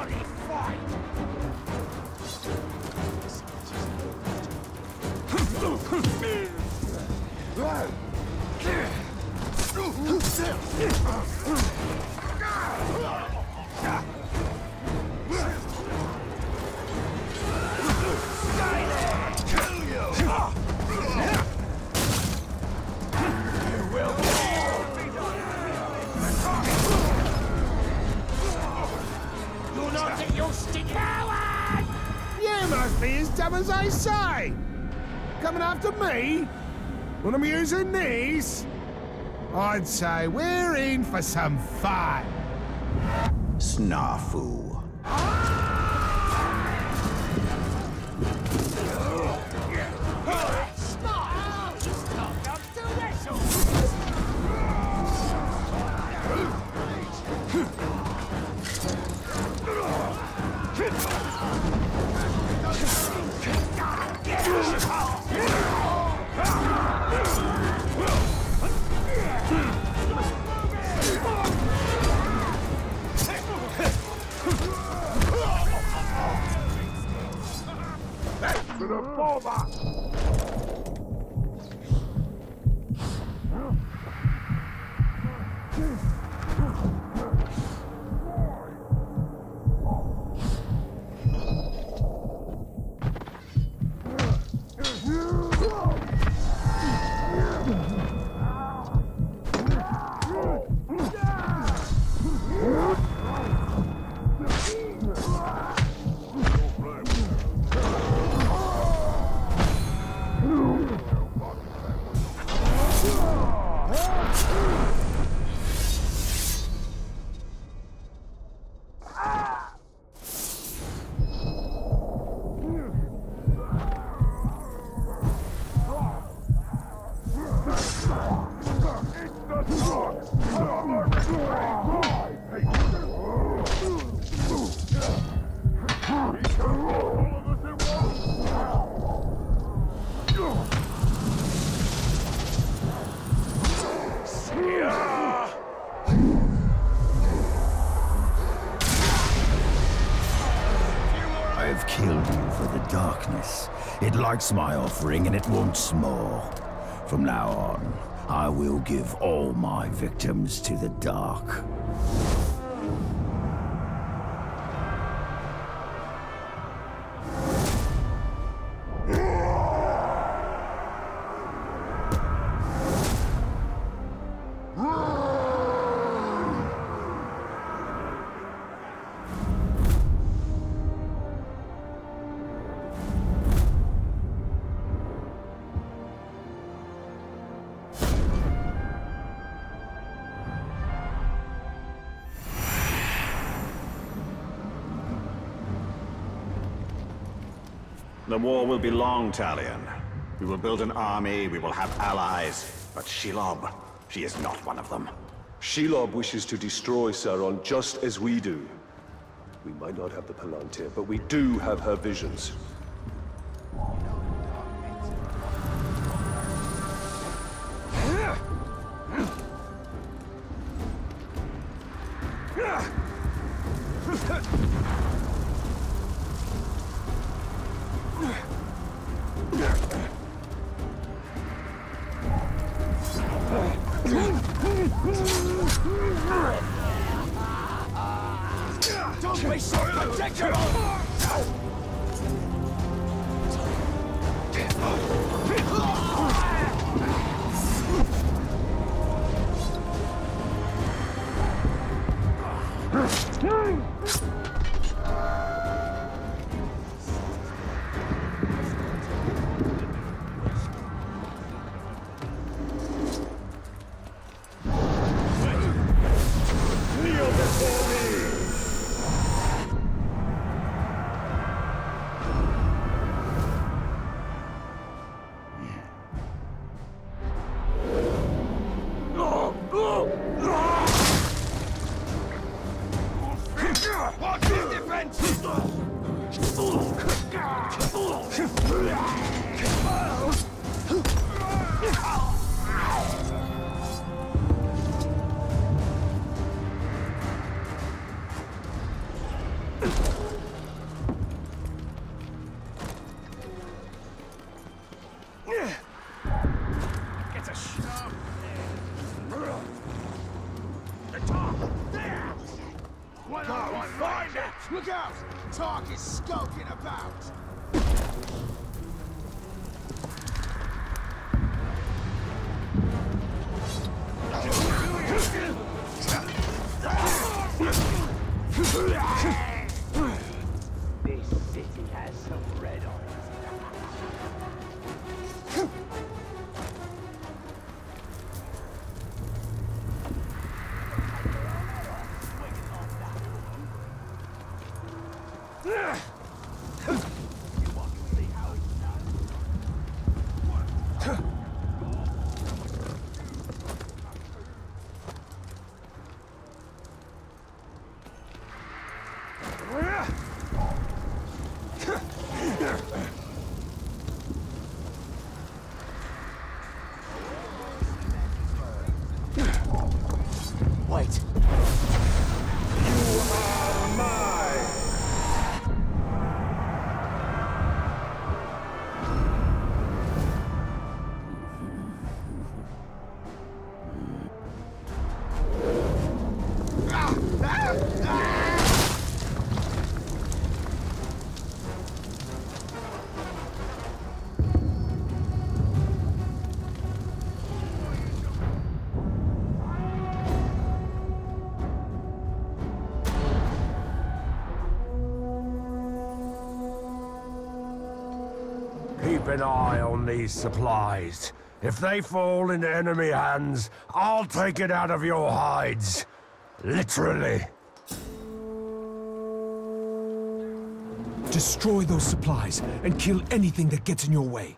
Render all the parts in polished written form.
bloody fight! You'll not get your stick out! You must be as dumb as I say! Coming after me? When I'm using these? I'd say we're in for some fun. Snafu. I've killed you for the darkness. It likes my offering and it wants more. From now on, I will give all my victims to the dark. The war will be long, Talion. We will build an army, we will have allies. But Shelob, she is not one of them. Shelob wishes to destroy Sauron just as we do. We might not have the Palantir, but we do have her visions. Don't waste your protection! Go, find it! Look out! Tark is skulking about! This city has some red on it. Wait. Keep an eye on these supplies. If they fall into enemy hands, I'll take it out of your hides. Literally. Destroy those supplies and kill anything that gets in your way.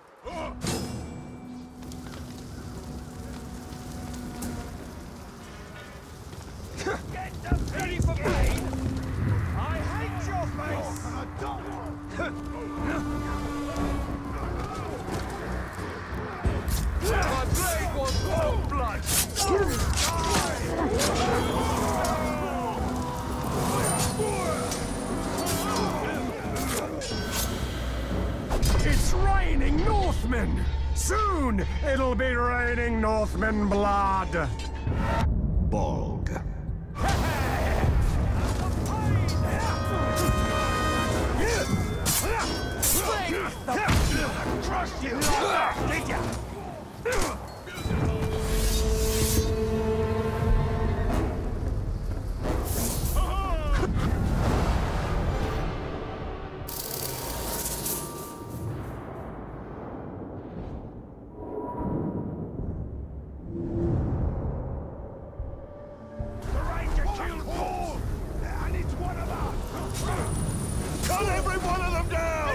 Get them ready for pain! I hate your face! My blade wants no blood! It's raining Northmen! Soon it'll be raining Northmen blood! Bolg. Trust you! Did ya? The Ranger killed Paul! And it's one of us! Cut every one of them down!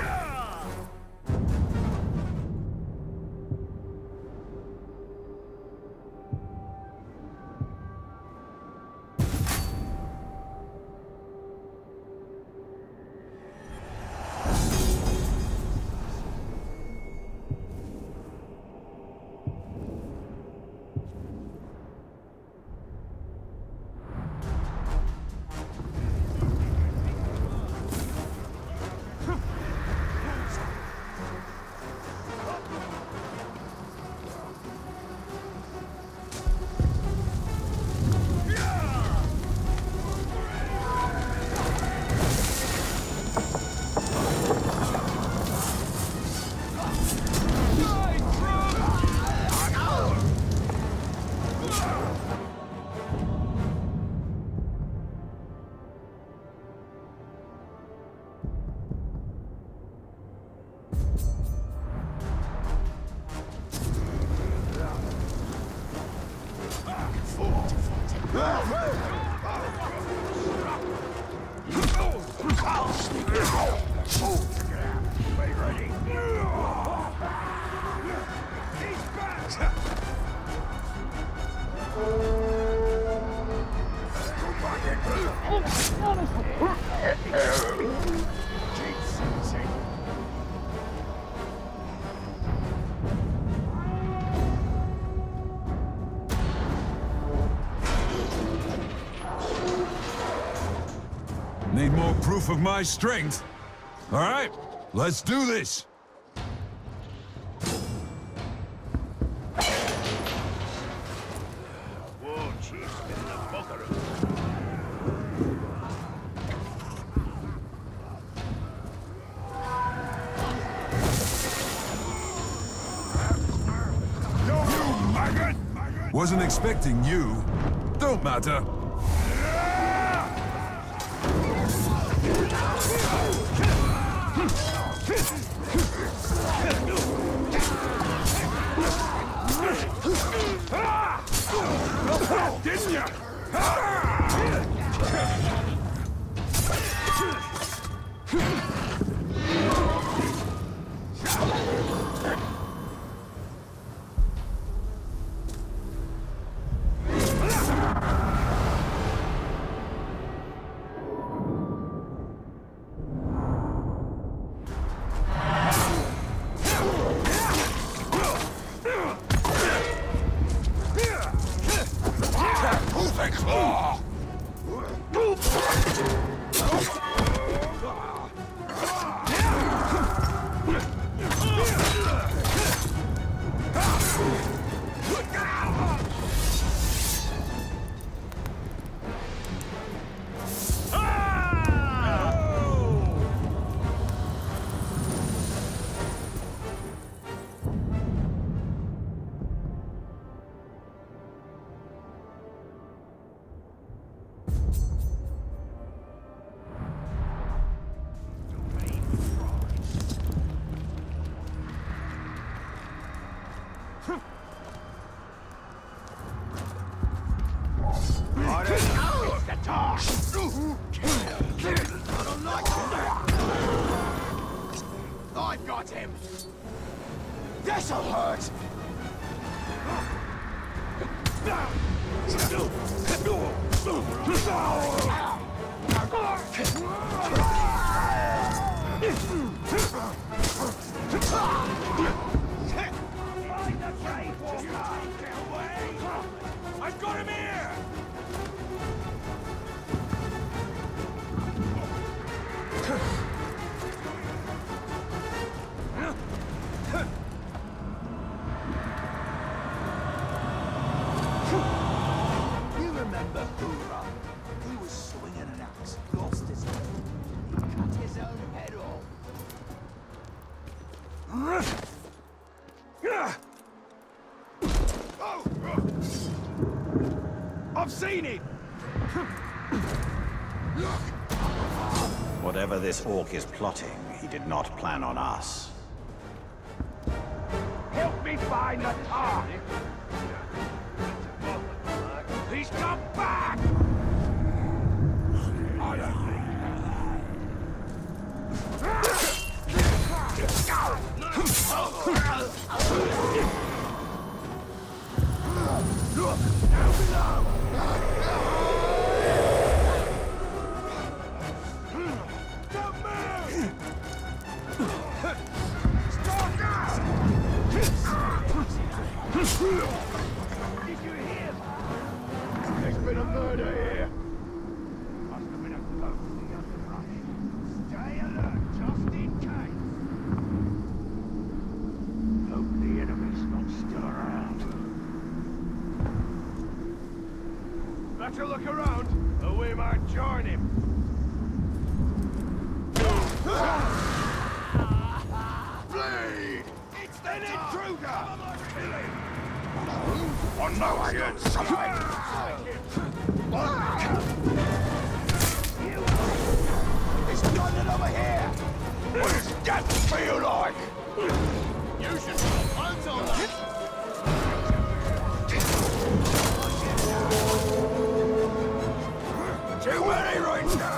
Need more proof of my strength? All right, let's do this! War chief's been in a bugger. Wasn't expecting you. Don't matter. Didn't you? I've got him! This'll hurt! I've got him here! You remember Hoorah? He was swinging an axe, lost his head. He cut his own head off. I've seen it! Whatever this orc is plotting, he did not plan on us. Help me find the tar! He's come back! Did you hear? There's been a murder here. Must have been a cloak in the underbrush. Stay alert, just in case. Hope the enemy's not still around. Better look around, or we might join him. Bleed! It's an intruder! Kill him! Oh no, I heard something! It's done over here! What does that feel like? You should put hands on that! Too many right now!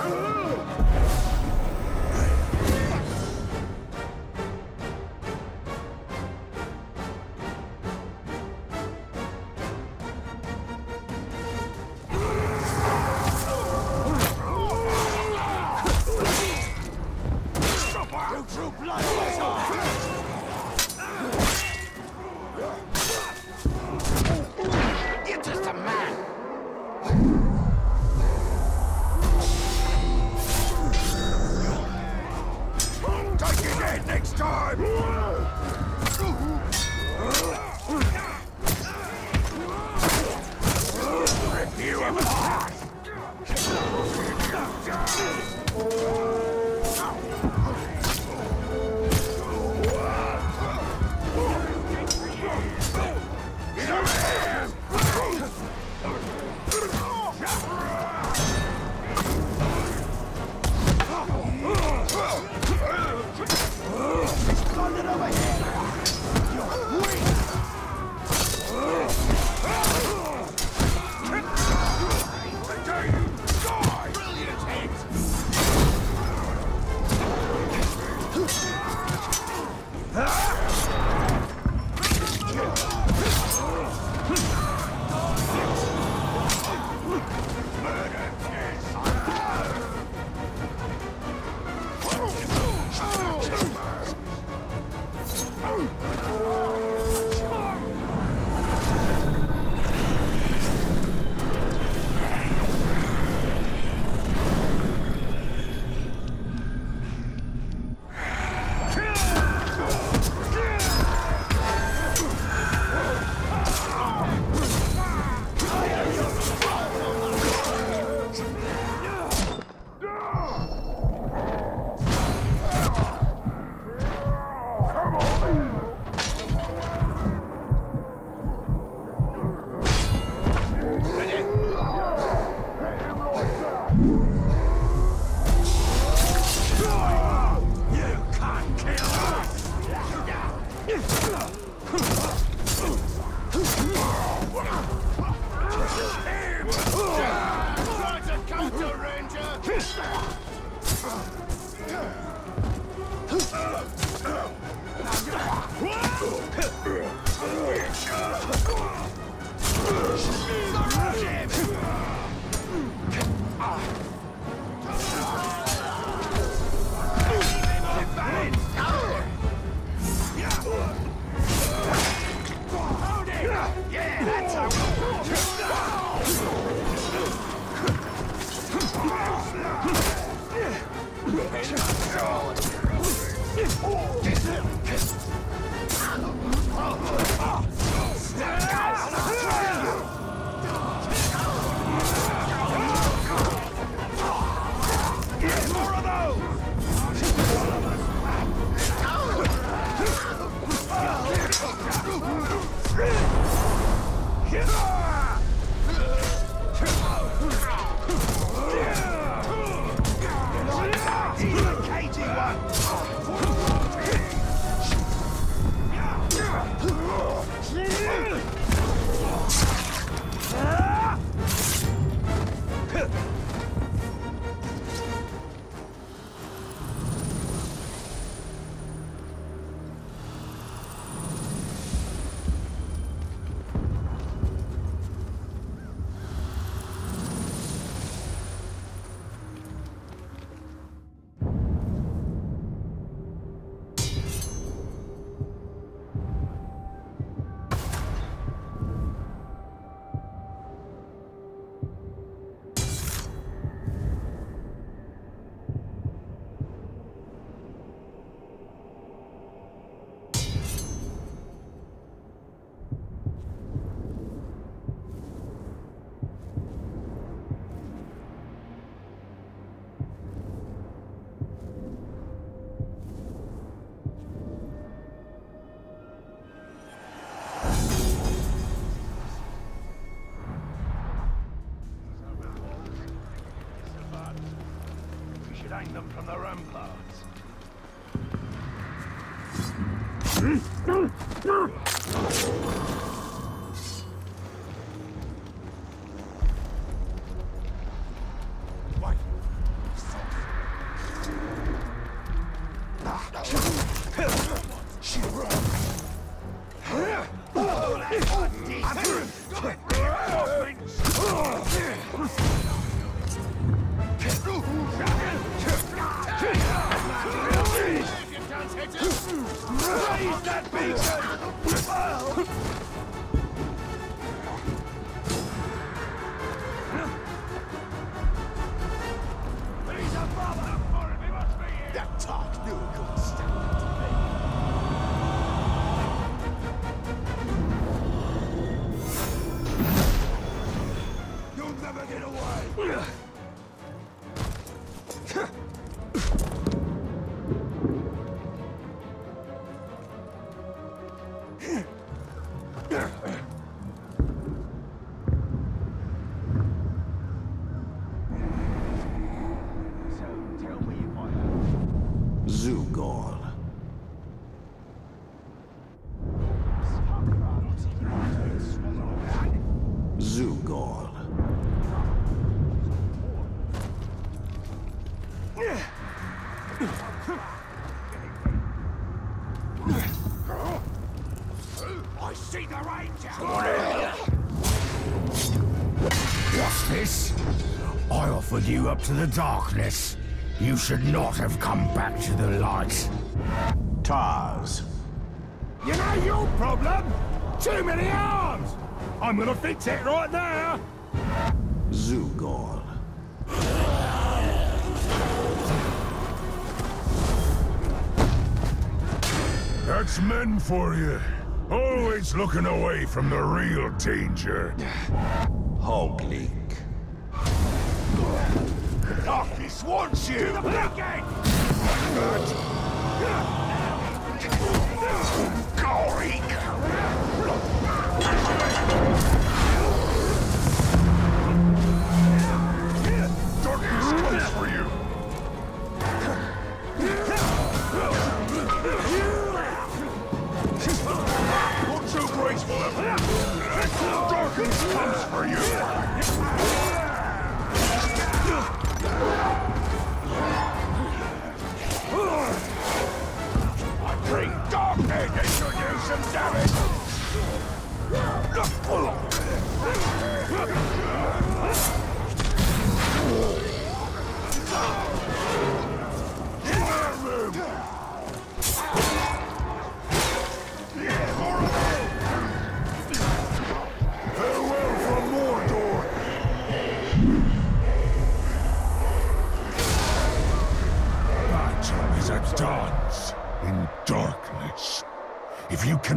Aim them from the ramparts. Zugor. Zugor. I see the ranger! What's this? I offered you up to the darkness. You should not have come back to the light. Tars. You know your problem? Too many arms! I'm gonna fix it right now! Zugor. That's men for you. Always looking away from the real danger. Hogleek. Darkness wants you! To the big gate! Darkness comes for you. Not so graceful, Darkness comes for you.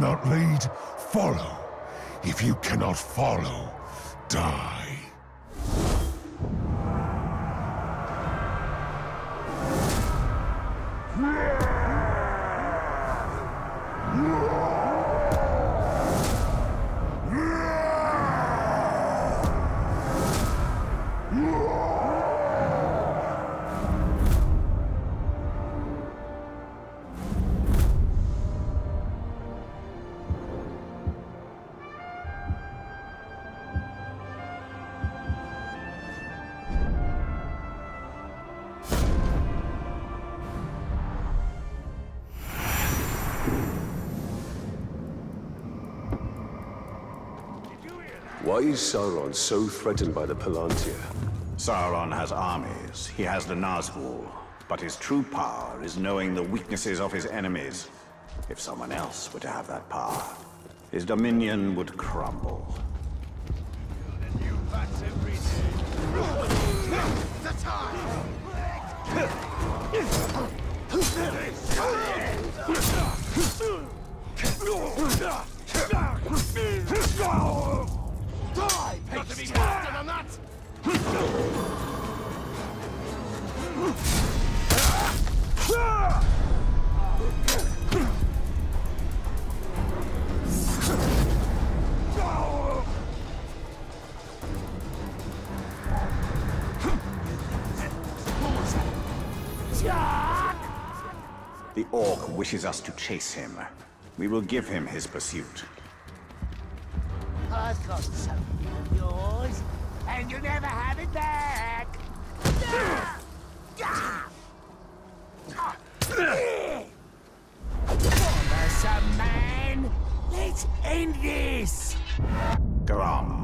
cannot lead, follow. If you cannot follow, die. Why is Sauron so threatened by the Palantir? Sauron has armies. He has the Nazgul. But his true power is knowing the weaknesses of his enemies. If someone else were to have that power, his dominion would crumble. The time! Die, Pete! Faster than that! The Orc wishes us to chase him. We will give him his pursuit. I've got something of yours, and you'll never have it back! Some man! Let's end this! Grom.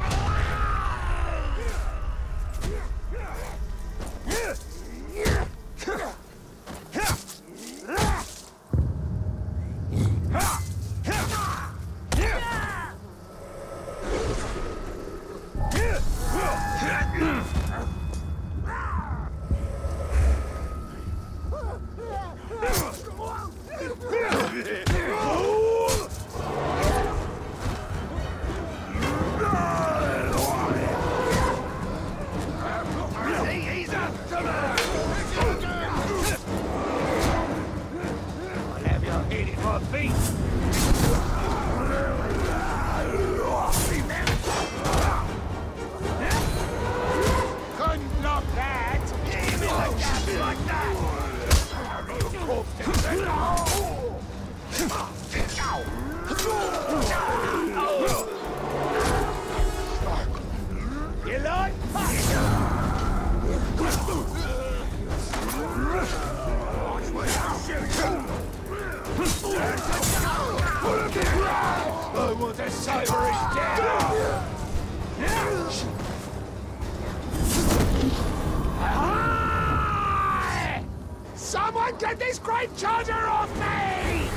Someone get this great charger off me!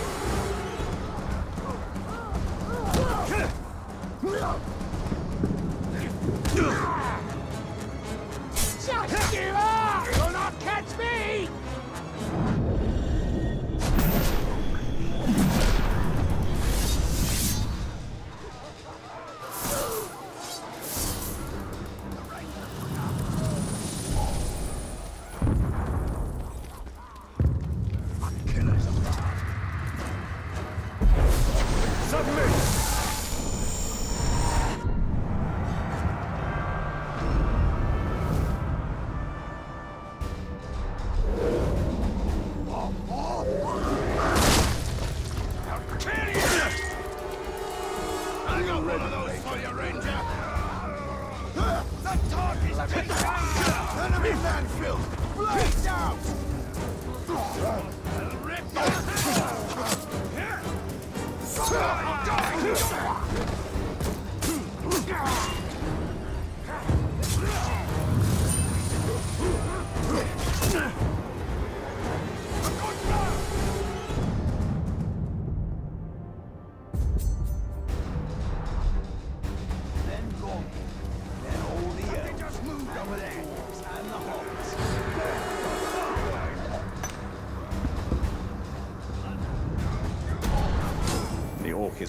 Just give up! You'll not catch me! Enemy landfill! Blaze out! Then go. Then all the earth. Just moved over there. And the hobbits.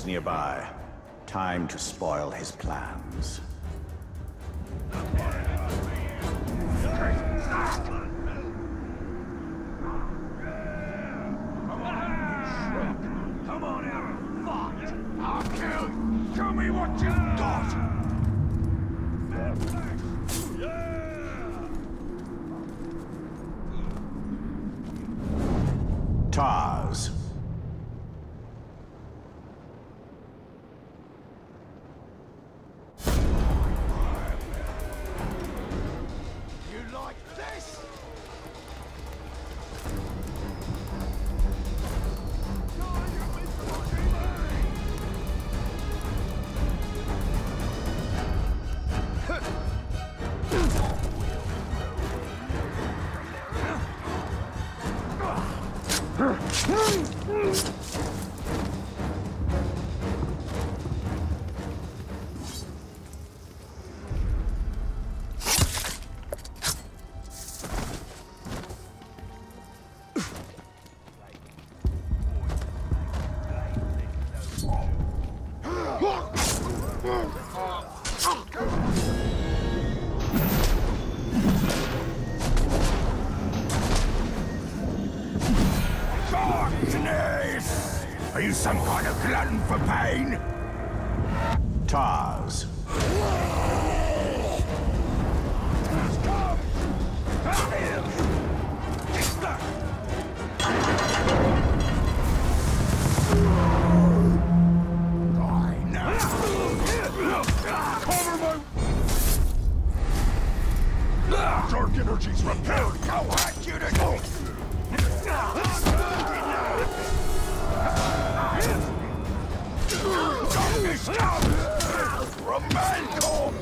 nearby. Time to spoil his plans. Come on out and fight! I'll kill you! Show me what you've got! Tars. You like this? Darkness! Are you some kind of glutton for pain? Tars. Dark energies repelled! How had you to go? Darkness down! Romantic!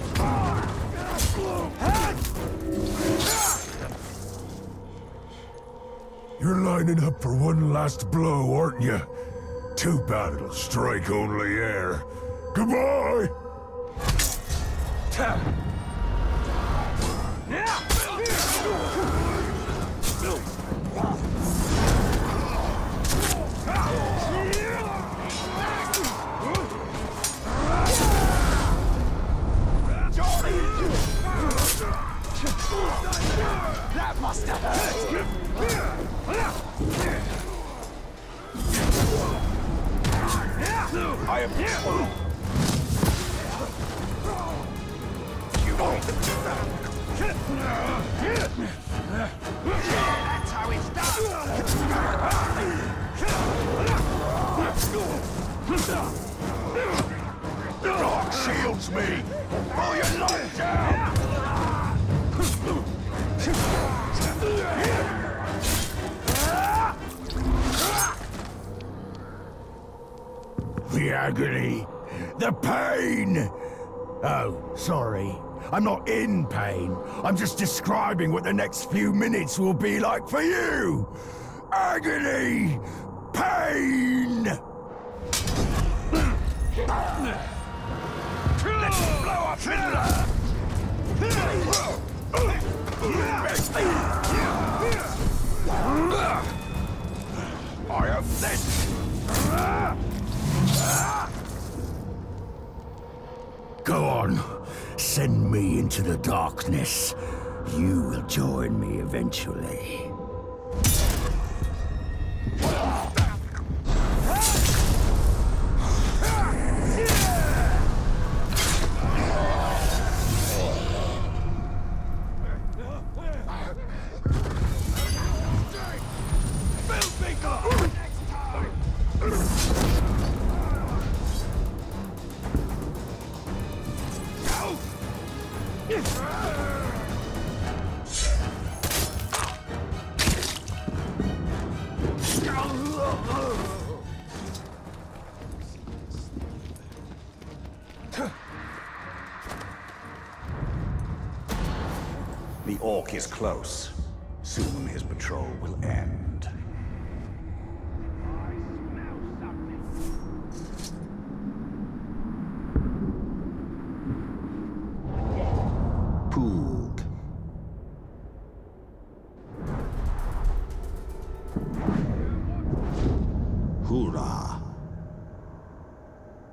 You're lining up for one last blow, aren't you? Too bad it'll strike only air. Goodbye! That must have hurt! I am full. You won't. That's how it's done! The dark shields me! Pull your light down! The agony! The pain! Oh, sorry. I'm not in pain. I'm just describing what the next few minutes will be like for you! Agony! Pain! Let's blow up Hitler! I have this! Go on. Send me into the darkness. You will join me eventually. The Orc is close. Soon his patrol will end. Poog. Hoorah.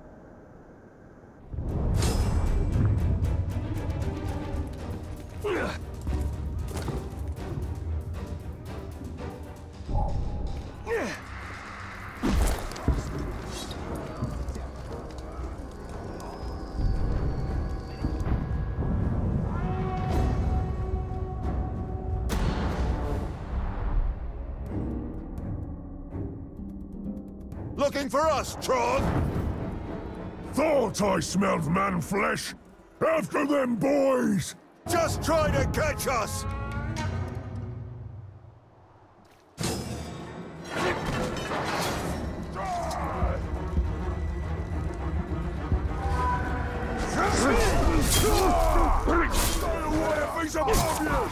looking for us, Tron? Thought I smelled man flesh. After them boys! Just try to catch us! Stay away if he's above you!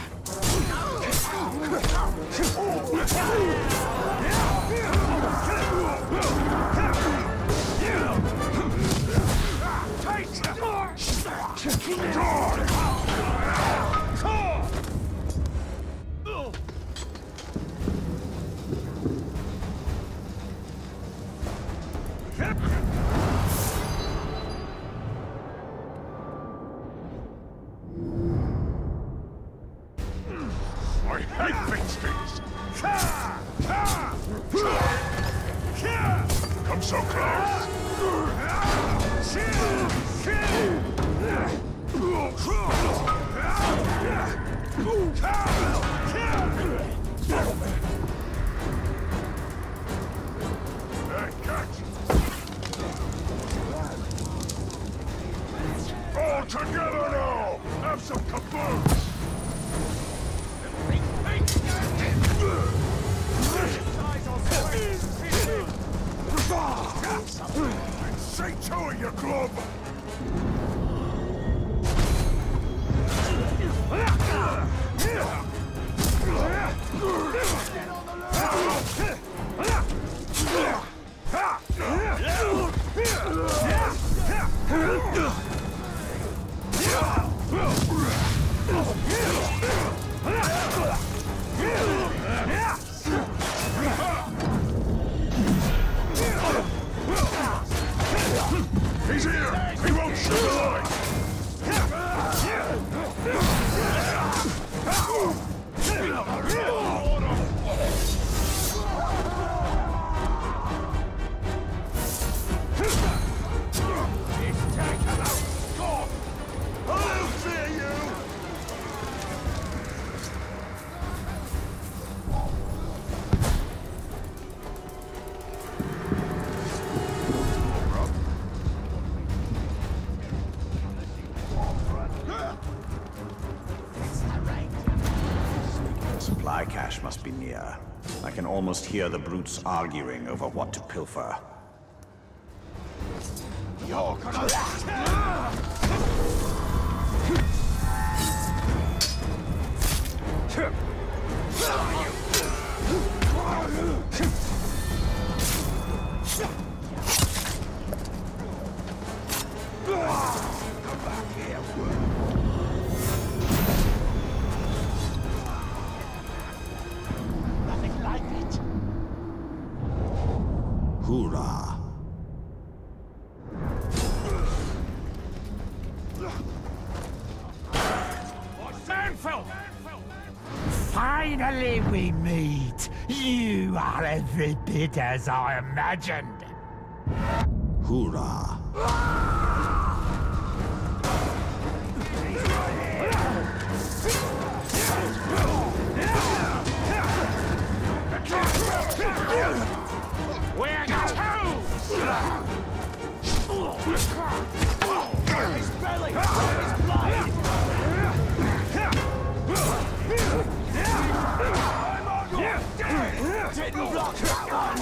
I hate big sticks! Come so close! All together now! Have some kaboom! Say to it, you glove! He's here! He won't shoot the light! I'll see you! Supply cache must be near. I can almost hear the brutes arguing over what to pilfer. You're gonna... Nothing like it. Hoorah! Finally we meet. You are every bit as I imagined. Hoorah! We're his belly! His blood! Didn't block that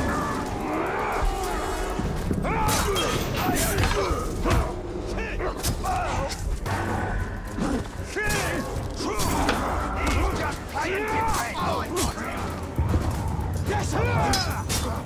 He's just playing defense! Oh, I got him! Yes, sir!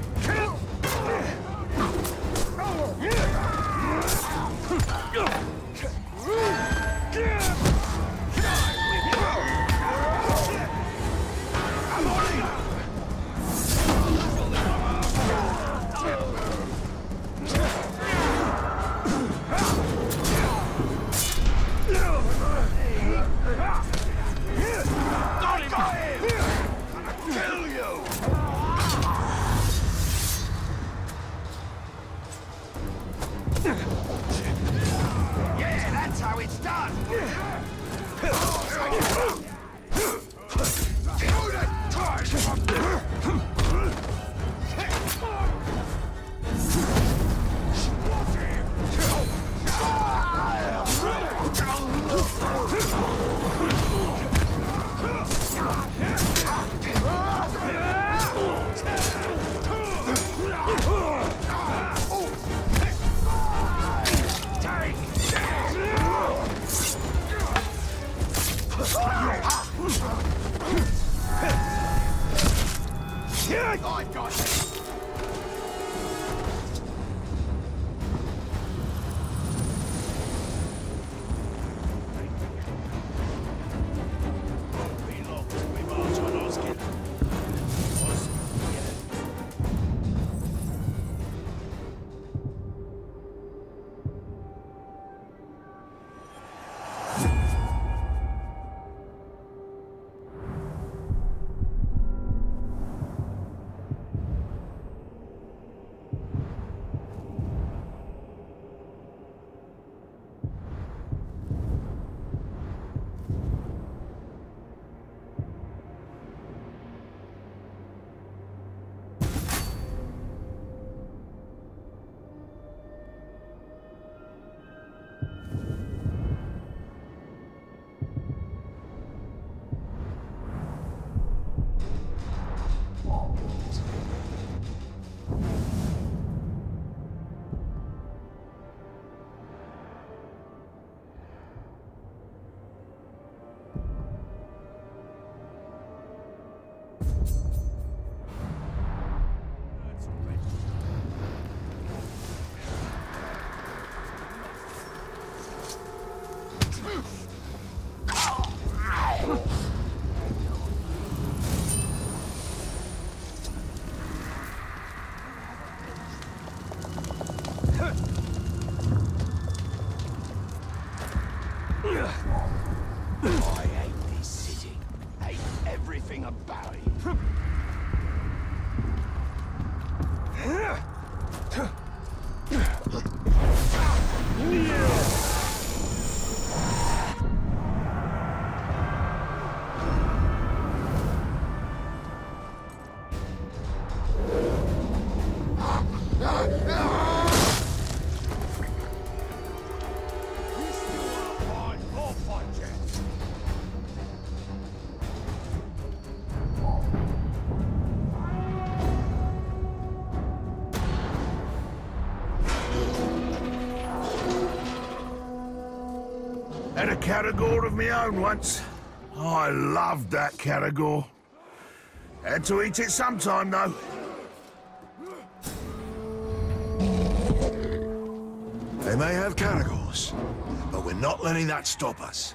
Yeah, that's how it's done! I hate this city. Hate everything about it. Had a Caragor of my own once. I loved that Caragor. Had to eat it sometime, though. They may have Caragors, but we're not letting that stop us.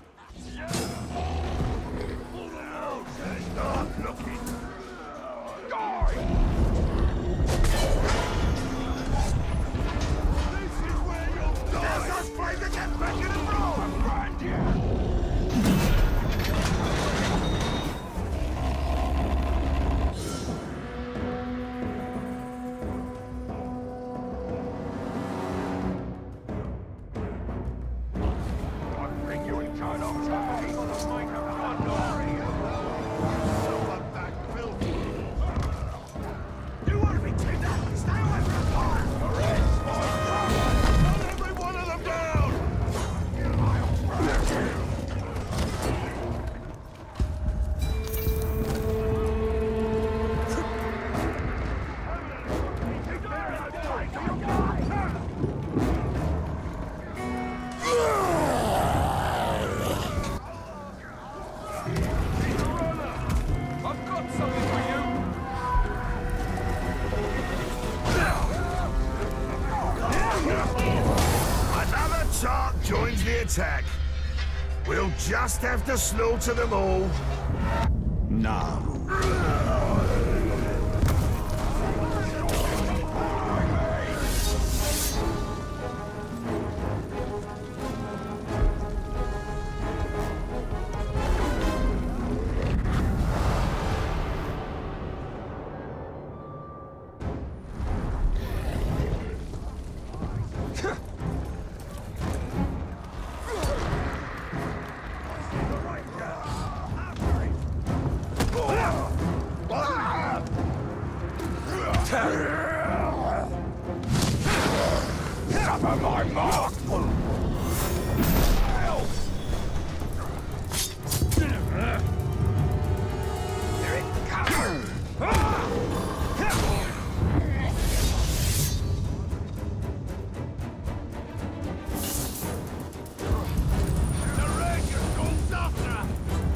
Stop looking. Die! This is where you'll die! There's us play to get back in the road! I'm behind you! Joins the attack. We'll just have to slaughter them all. Naru. Suffer my mark! Here it comes! The Rangers goes after!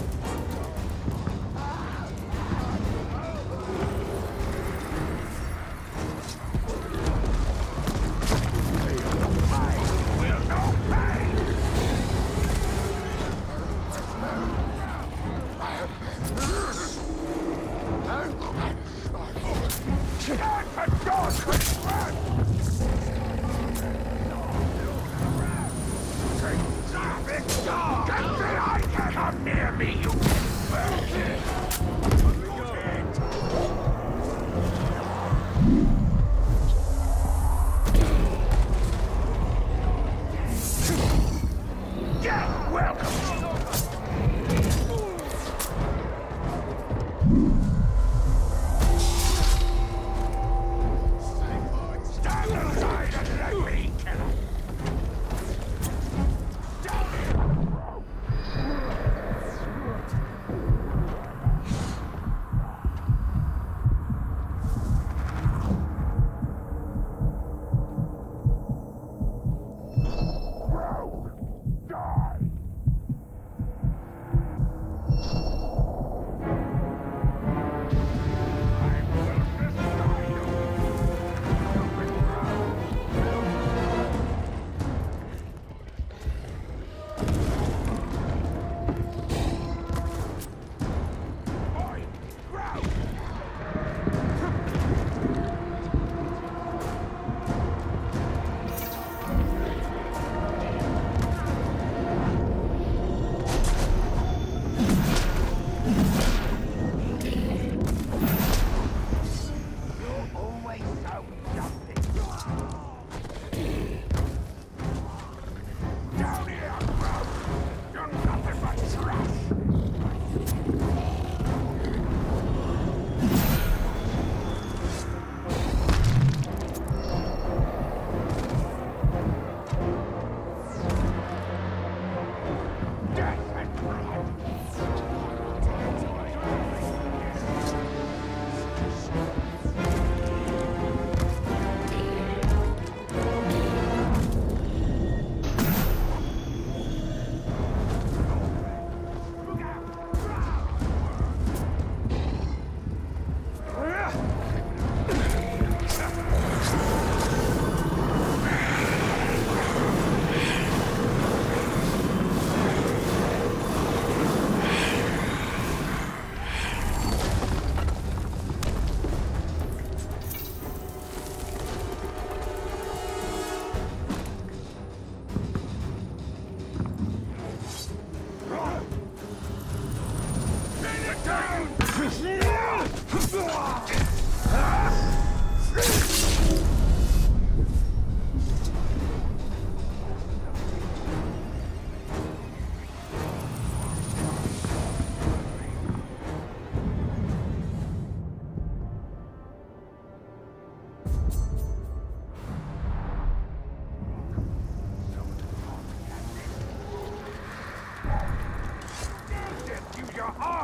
Come near me, you bastard! Get welcome! Stand aside and let me kill him!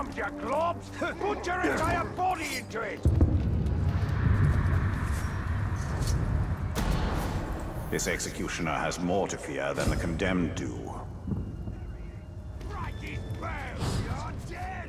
arms, you globs! Put your entire body into it! This executioner has more to fear than the condemned do. Right his bones, you're dead!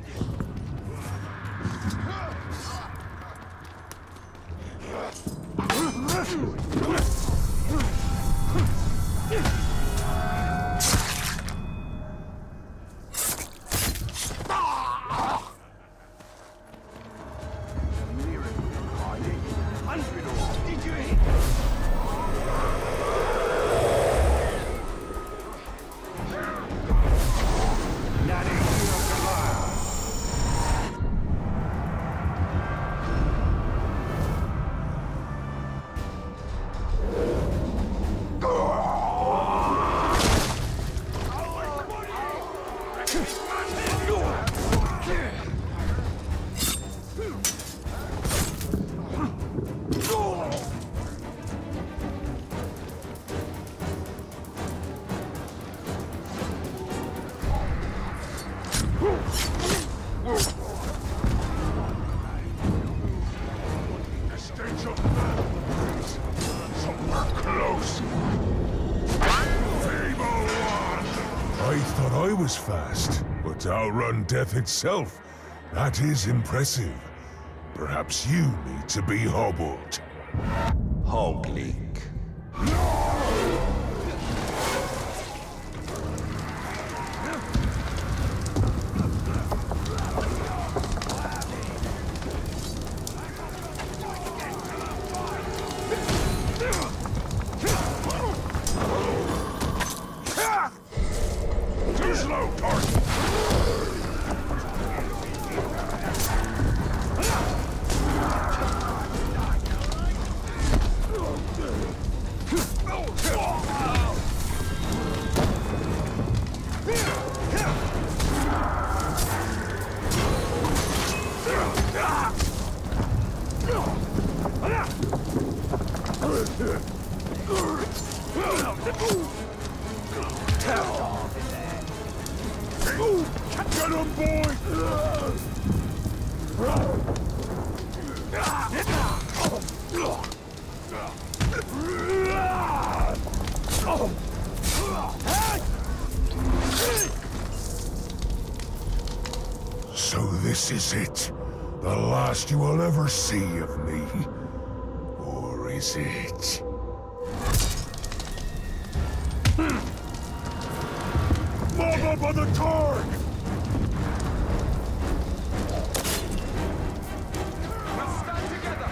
Fast, but to outrun death itself, that is impressive. Perhaps you need to be hobbled. Hoglink. Get him, boy! So this is it? The last you will ever see of me? Or is it? Mob up on the targ! Let's stand together!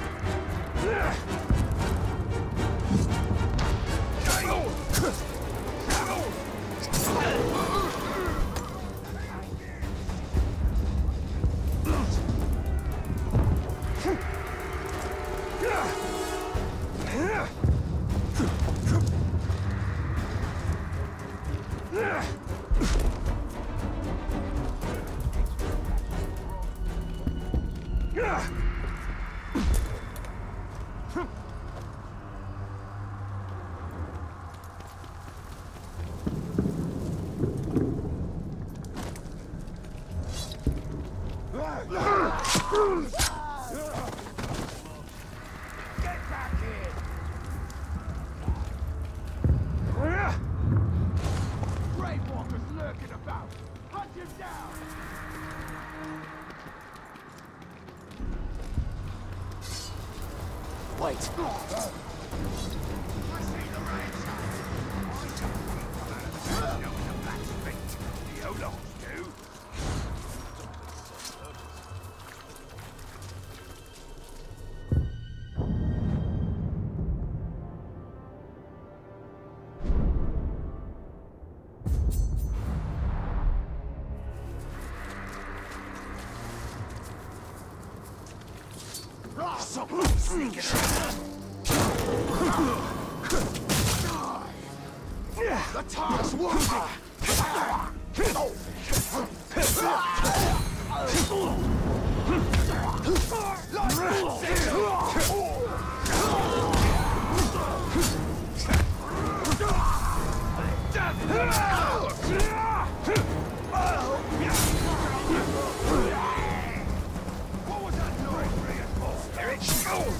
Get back here! Brave walkers lurking about! Hunt him down! Wait. I see the rays! I know the black feet. The Olongs do. The targ's working!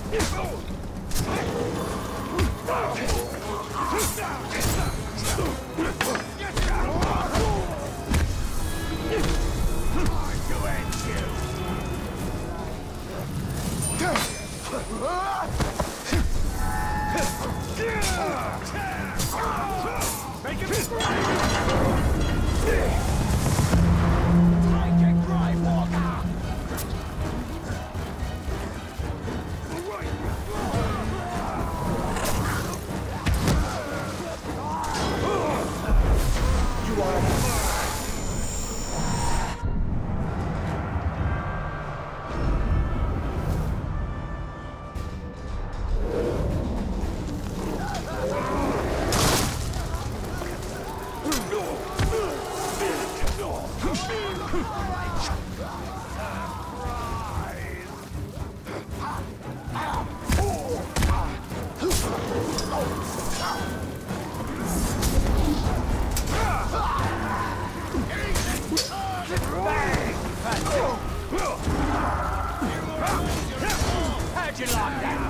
How'd you like that?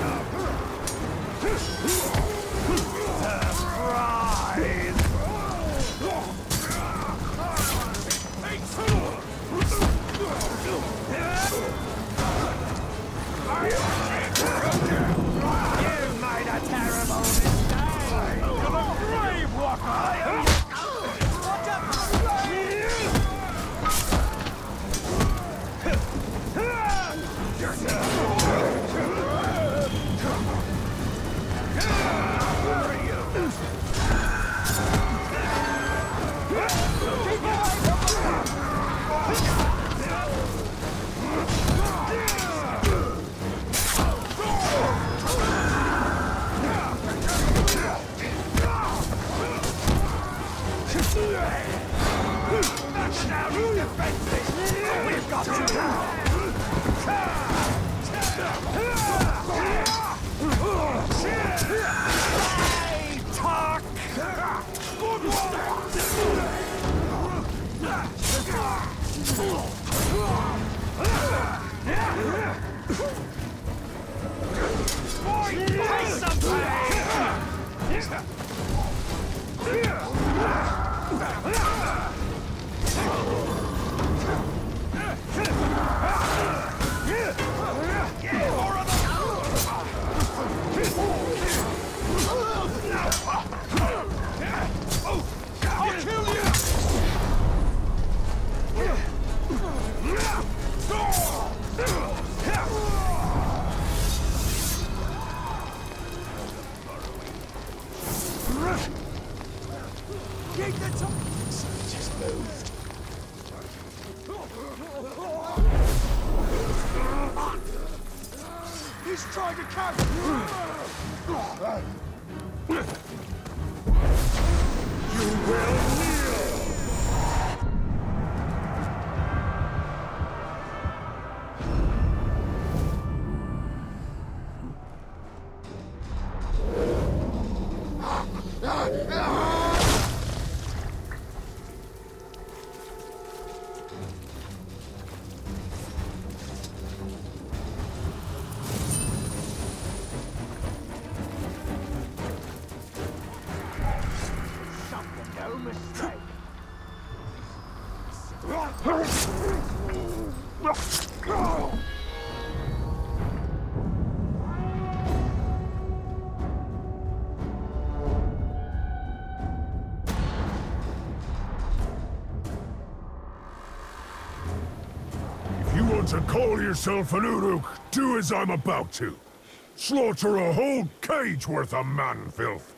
You made a terrible mistake! You're the Grave Walker! We've got you now! Hey, talk! Good one! Boy, pay something! I'll kill you! Just moved. He's trying to catch you will kneel! No mistake. If you want to call yourself an Uruk, do as I'm about to. Slaughter a whole cage worth of man-filth.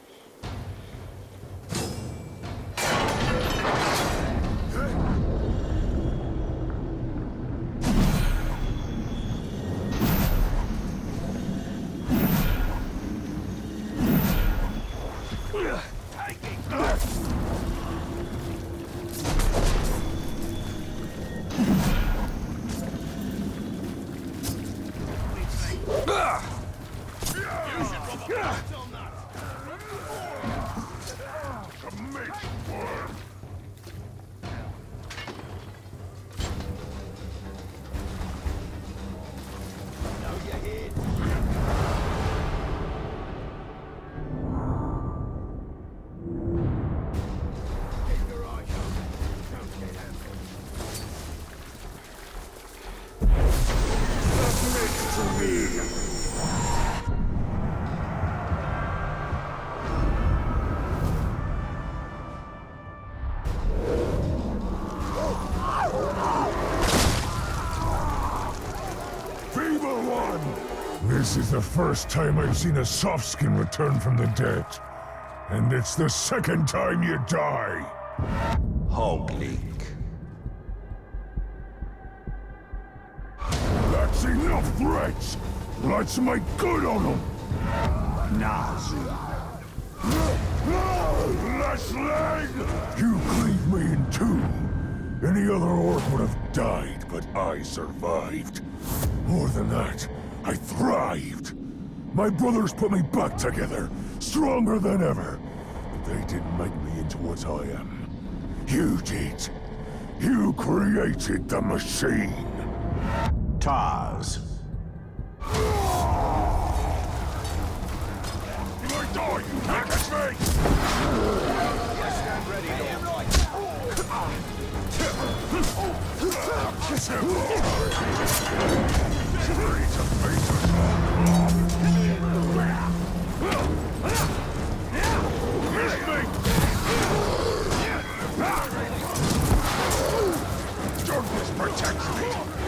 This is the first time I've seen a soft skin return from the dead. And it's the second time you die. Hoggleek. That's enough threats! Let's make good on them! Nazu. Last leg! You cleaved me in two. Any other orc would have died, but I survived. More than that, I thrived. My brothers put me back together, stronger than ever. But they didn't make me into what I am. You did. You created the machine. Tars. You might die, you can't catch me! Stand ready, Darkness protects me!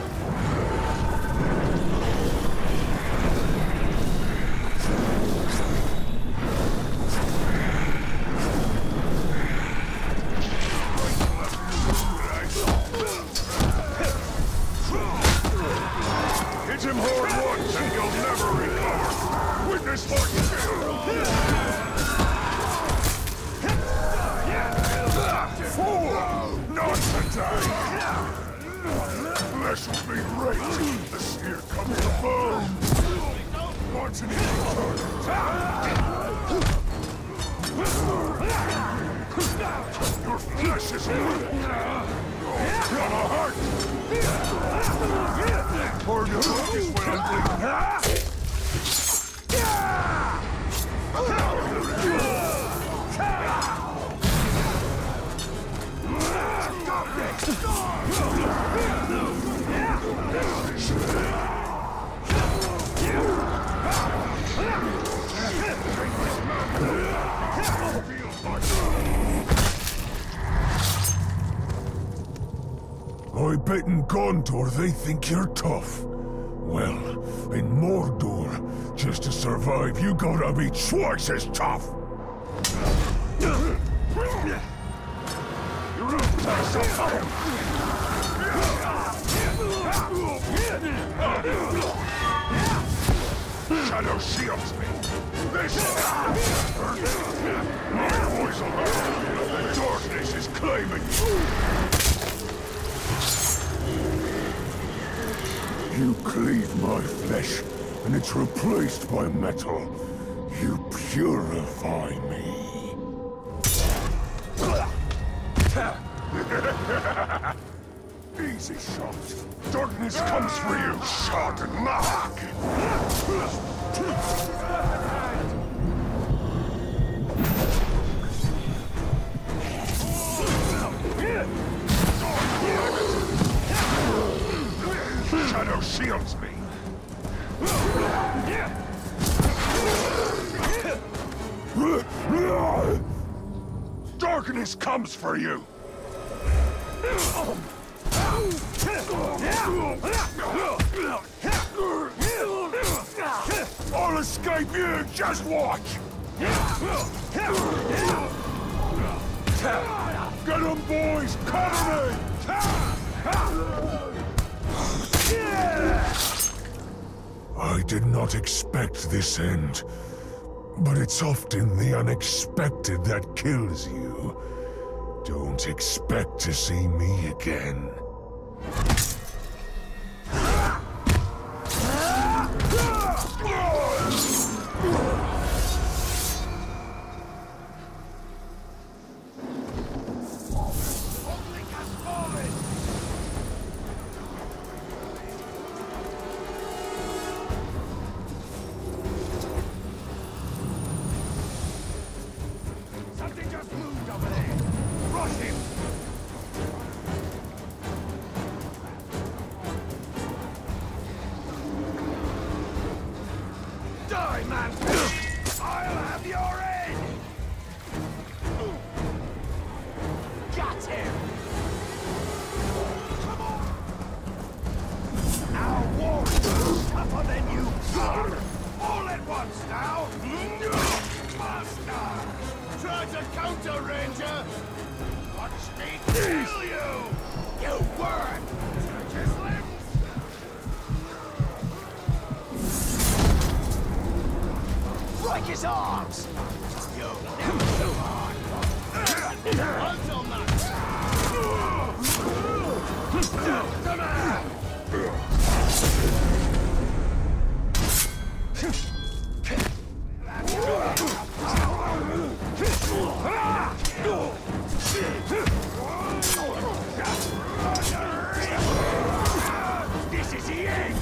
Hit him hard once and he'll never recover! Witness what you do! Fool! Not today! Flesh will be raked! The spear comes to bone! Once an easy your flesh is weak! Gonna hurt! Hard to focus when I'm bleeding! I bet in Gondor they think you're tough. Well, in Mordor, just to survive, you gotta be twice as tough! Shadow shields me! This my voice alone! The darkness is claiming you! You cleave my flesh, and it's replaced by metal. You purify me. Easy shot. Darkness comes for you, shot and knock. Shadow shields me. Darkness comes for you. I'll escape you, just watch! Get 'em, boys! Cover me! I did not expect this end, but it's often the unexpected that kills you. Don't expect to see me again. its arms! You're never so hard! Until this is the end!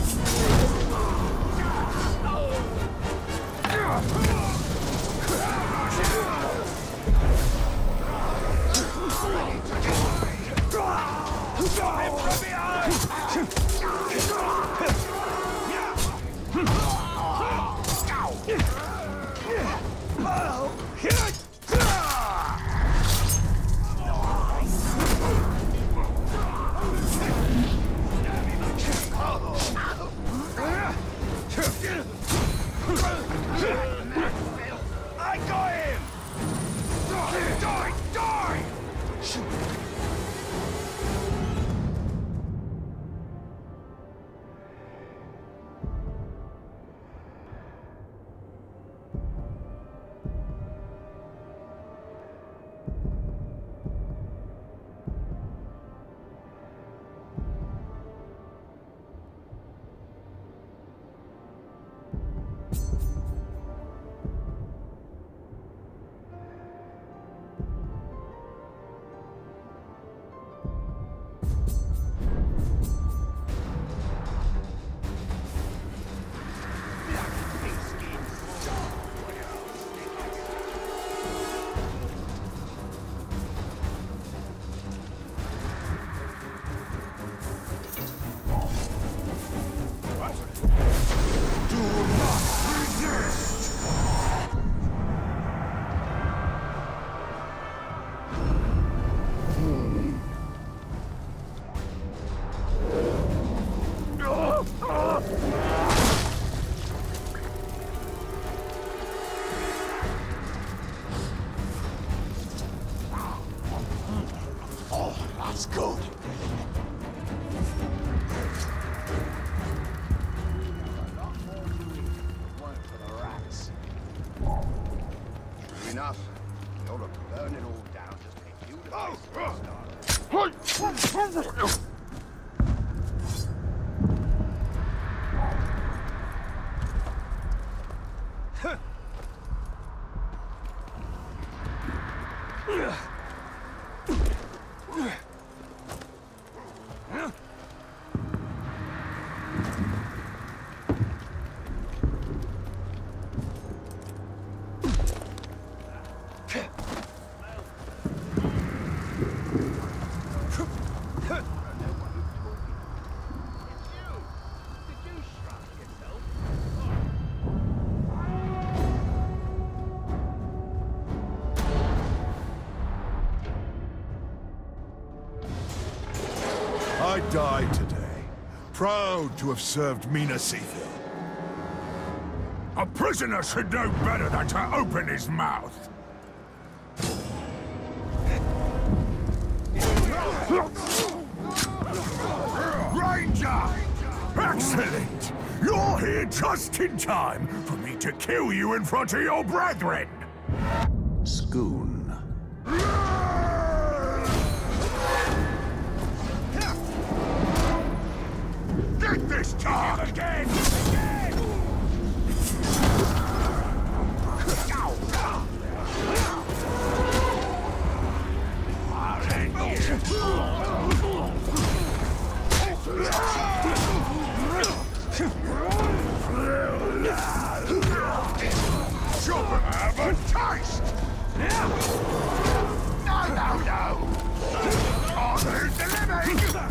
I got him! Die! Die! That's good. True enough. You ought to burn it all down just to make you the best. I died today, proud to have served Mina Seafield. A prisoner should know better than to open his mouth. Ranger! Excellent! You're here just in time for me to kill you in front of your brethren! Schoon. Get this time again! Have a taste! No! Orders delivered!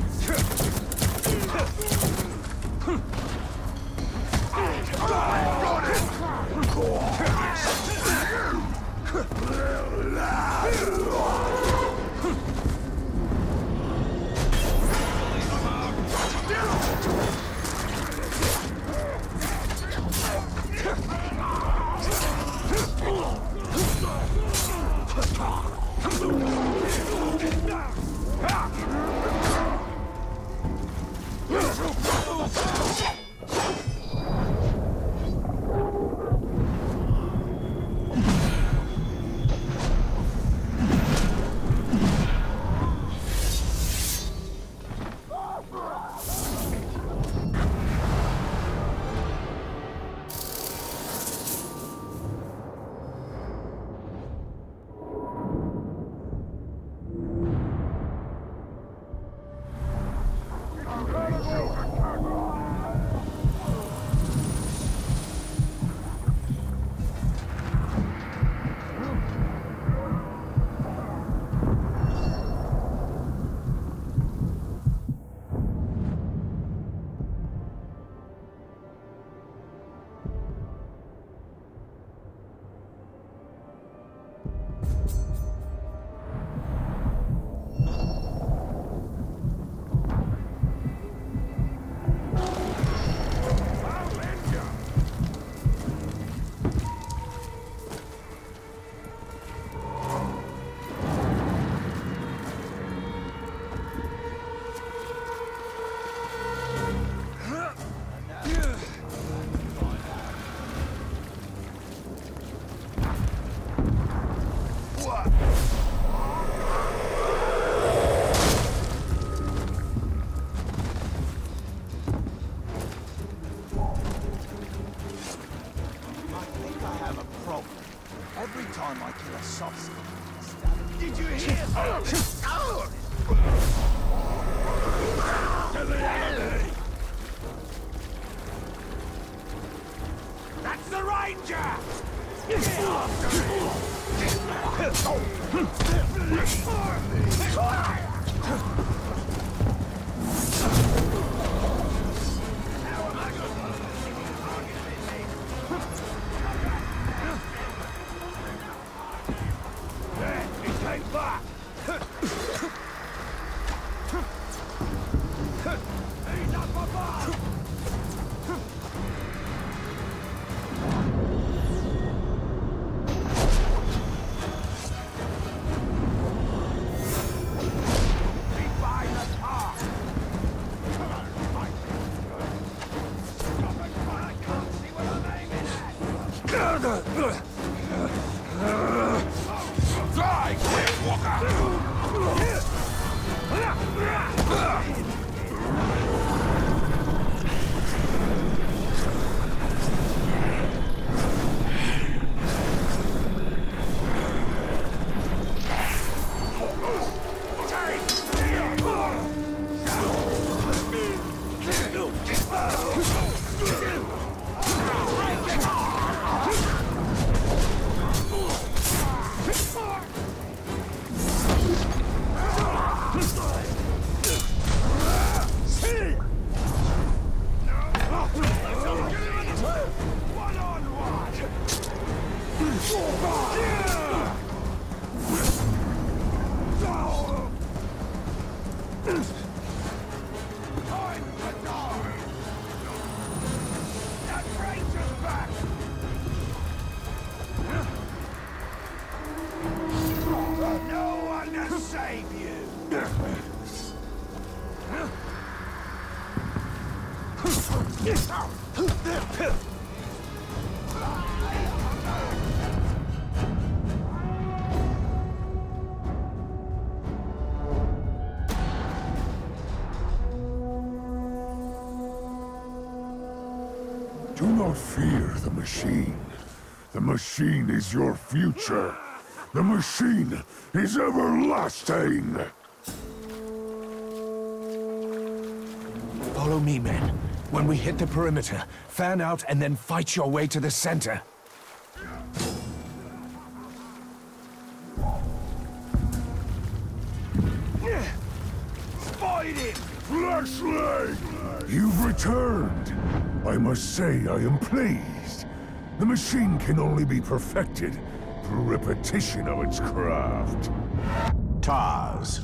Time to die! That ranger's back! No one to save you! Do not fear the machine. The machine is your future. The machine is everlasting! Follow me, men. When we hit the perimeter, fan out and then fight your way to the center. Fight it! Flashlight! You've returned! I must say I am pleased. The machine can only be perfected through repetition of its craft. Tars.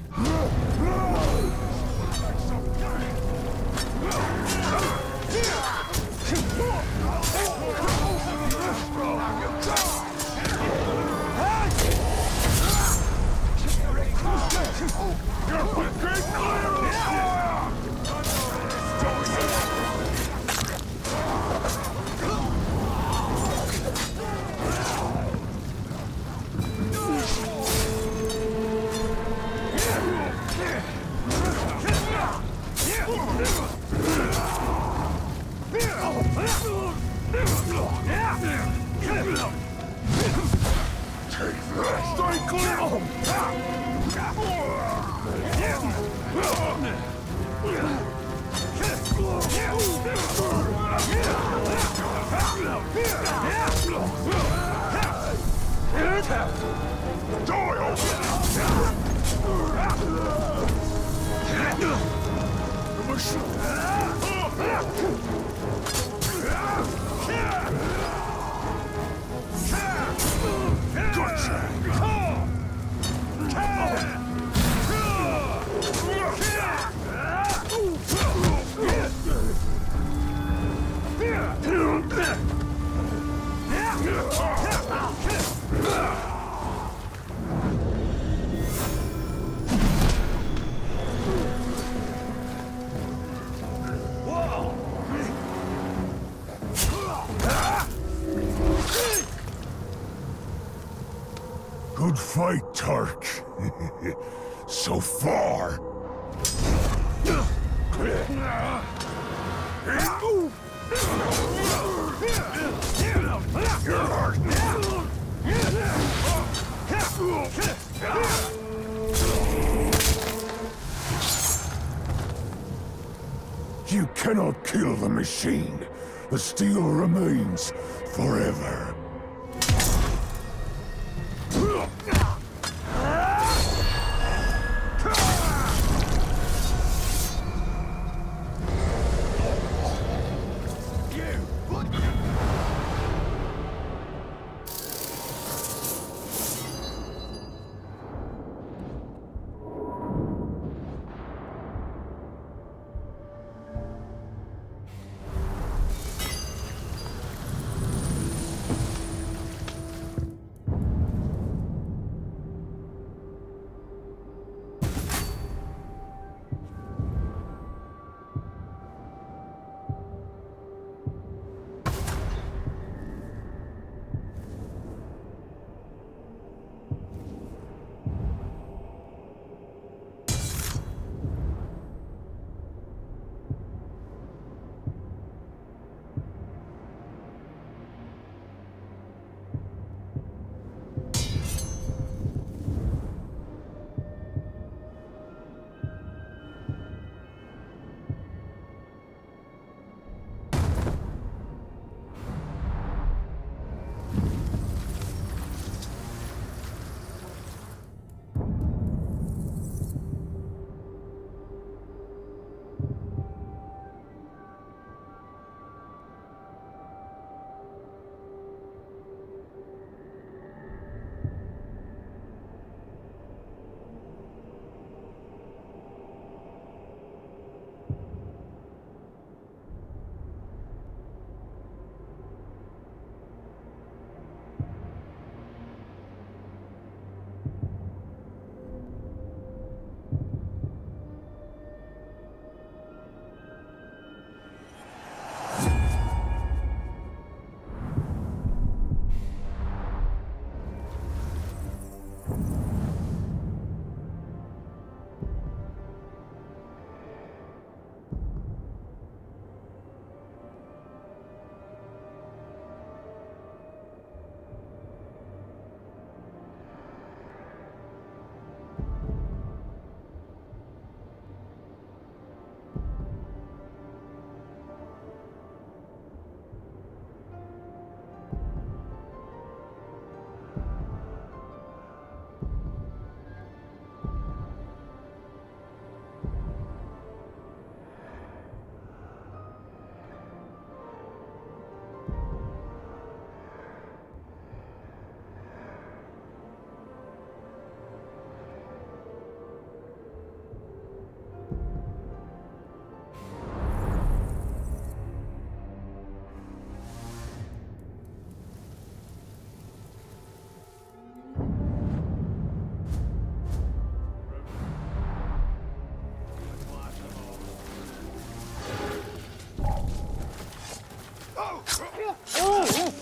Good fight, Tark. So far. You cannot kill the machine. The steel remains forever.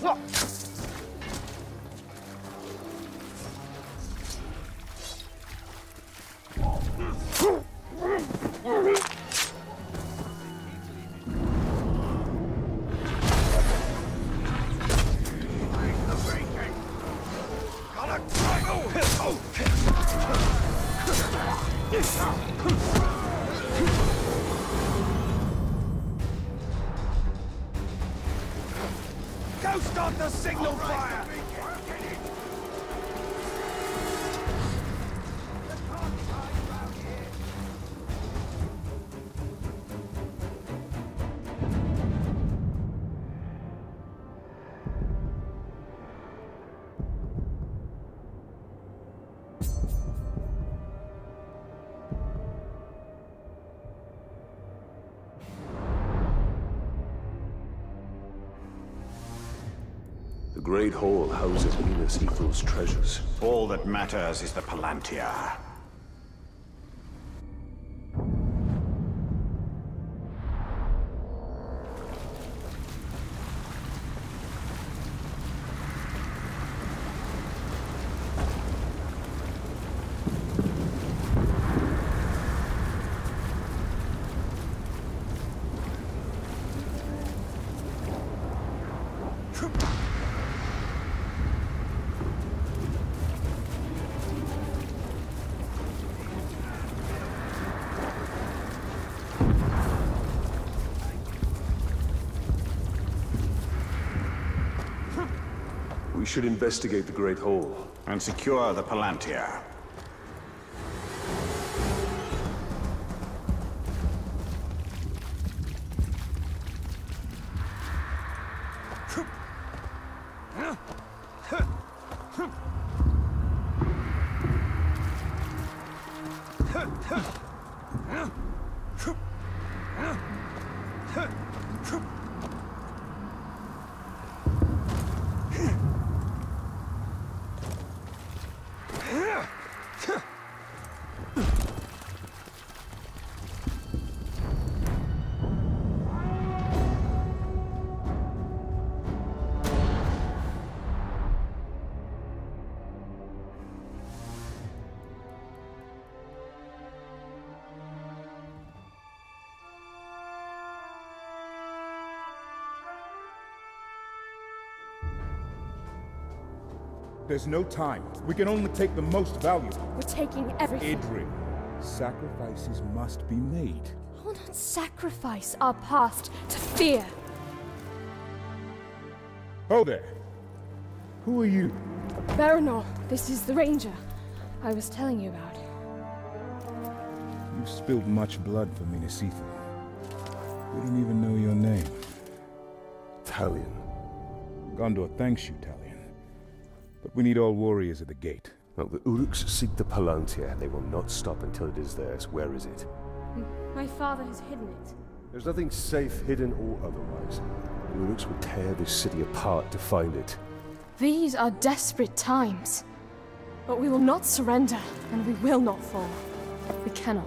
Go start the signal fire! The Great Hall houses Minas Ethel's treasures. All that matters is the Palantir. We should investigate the Great Hall. And secure the Palantir. There's no time. We can only take the most valuable. We're taking everything. Idri, sacrifices must be made. I will not sacrifice our past to fear. Oh there. Who are you? Baranor, this is the Ranger I was telling you about. You've spilled much blood for Minas Ithil. We don't even know your name. Talion. Gondor thanks you, Talion. But we need all warriors at the gate. Well, the Uruks seek the Palantir. They will not stop until it is theirs. Where is it? My father has hidden it. There's nothing safe, hidden or otherwise. The Uruks will tear this city apart to find it. These are desperate times. But we will not surrender, and we will not fall. We cannot.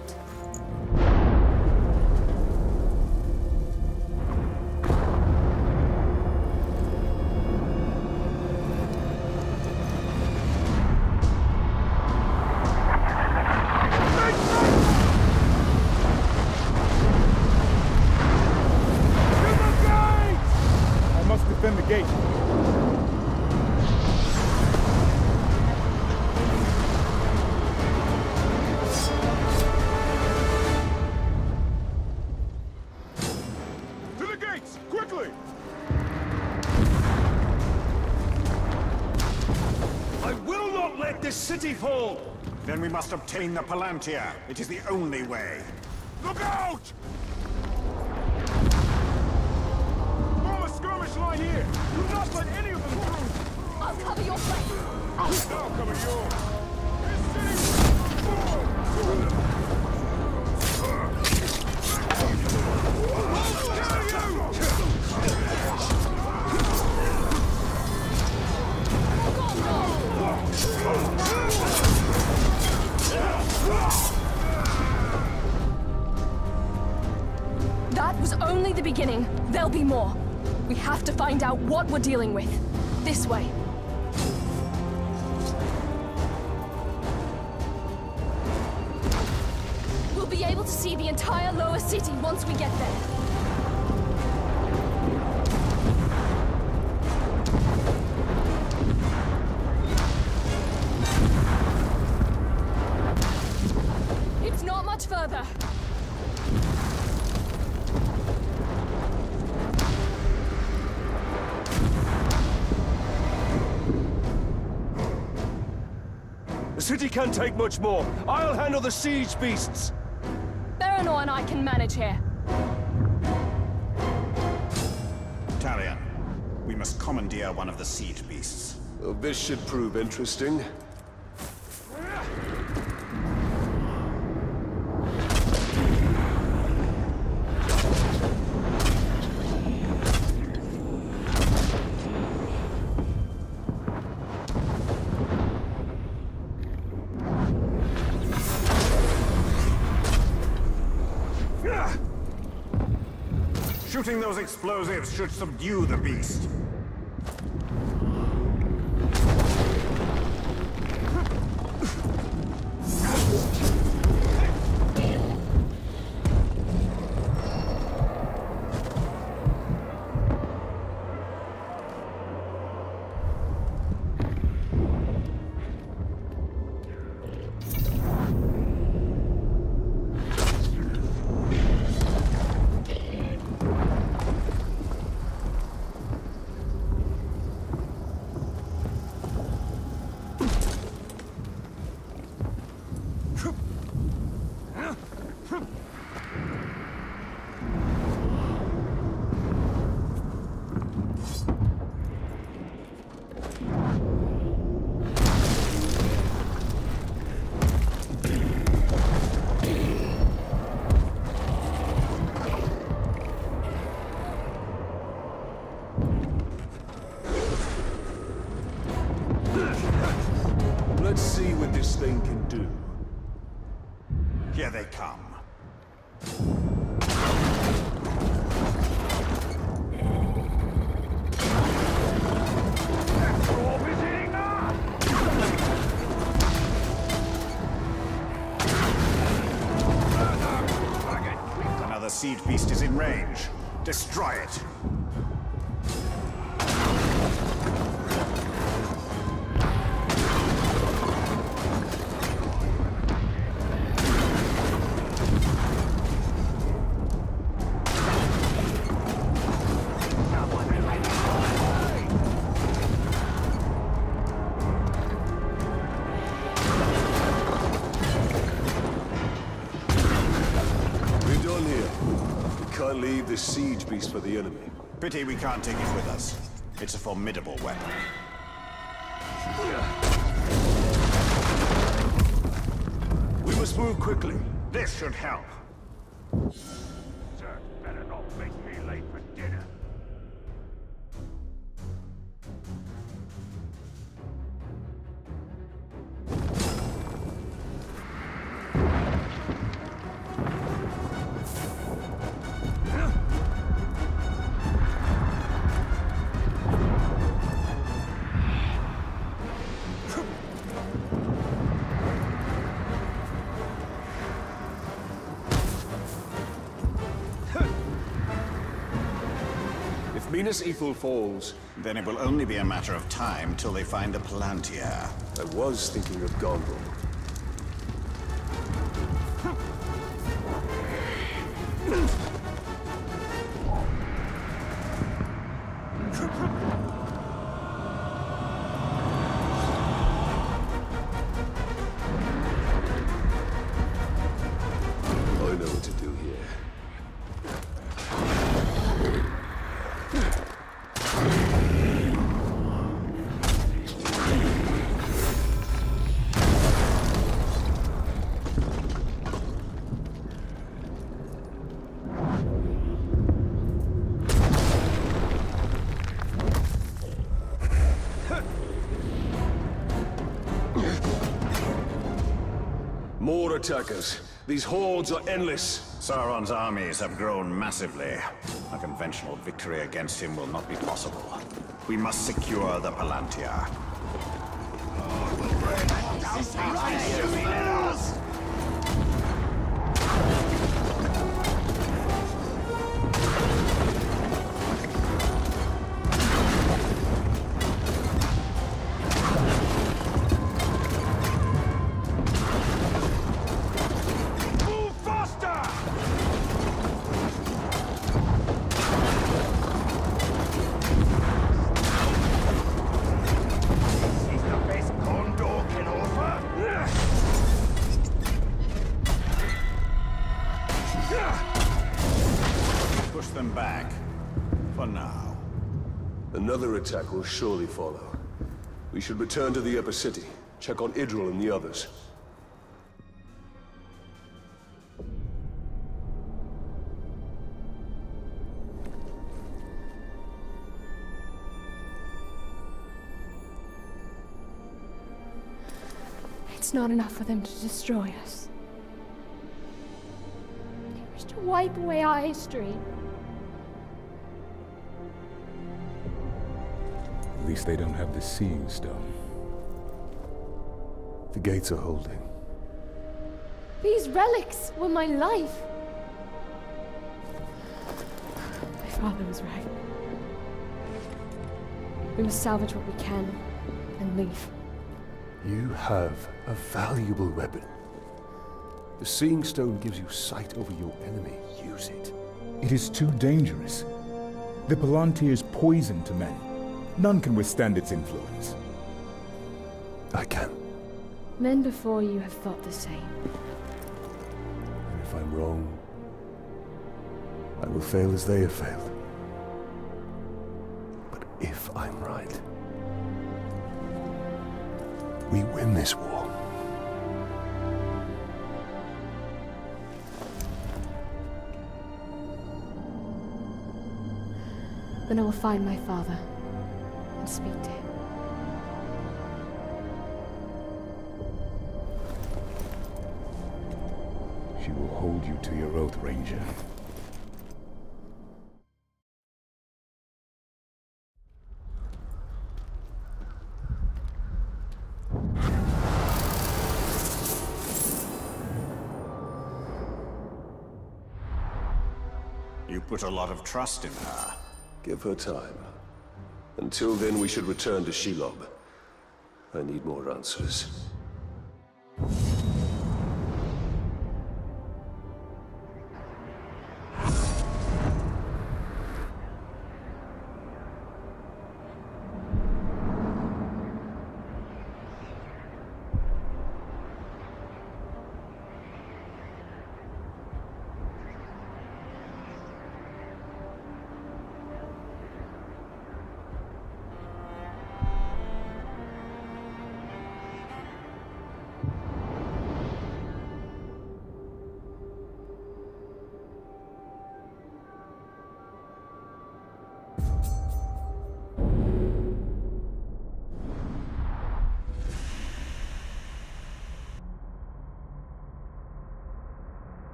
Defend the gate. To the gates, quickly! I will not let this city fall! Then we must obtain the Palantir. It is the only way. Look out! Line here. Do not let any of them through. I'll cover your flank. I'll cover yours. That was only the beginning. There'll be more. We have to find out what we're dealing with. This way. We'll be able to see the entire lower city once we get there. It's not much further. The city can't take much more. I'll handle the siege beasts. Baranor and I can manage here. Talion, we must commandeer one of the siege beasts. Well, this should prove interesting. Shooting those explosives should subdue the beast. Let's see what this thing can do. Here they come. Another siege beast is in range. Destroy it. Can't leave this siege beast for the enemy. Pity we can't take it with us. It's a formidable weapon. We must move quickly. This should help. Sir, better not make me late for dinner. Minas Ithil falls. Then it will only be a matter of time till they find the Palantir. I was thinking of Gondor. I know what to do here. attack us. These hordes are endless. Sauron's armies have grown massively. A conventional victory against him will not be possible. We must secure the Palantir. Push them back. For now. Another attack will surely follow. We should return to the Upper City. Check on Idril and the others. It's not enough for them to destroy us. They wish to wipe away our history. At least they don't have the Seeing Stone. The gates are holding. These relics were my life. My father was right. We must salvage what we can and leave. You have a valuable weapon. The Seeing Stone gives you sight over your enemy. Use it. It is too dangerous. The Palantir is poison to men. None can withstand its influence. I can. Men before you have thought the same. And if I'm wrong, I will fail as they have failed. But if I'm right, we win this war. Then I will find my father and speak to him. She will hold you to your oath, Ranger. You put a lot of trust in her. Give her time. Until then, we should return to Shelob. I need more answers.